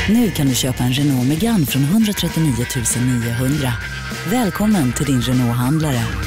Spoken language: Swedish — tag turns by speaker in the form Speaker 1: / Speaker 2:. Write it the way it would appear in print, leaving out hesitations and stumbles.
Speaker 1: Nu kan du köpa en Renault Megane från 139 900. Välkommen till din Renault-handlare.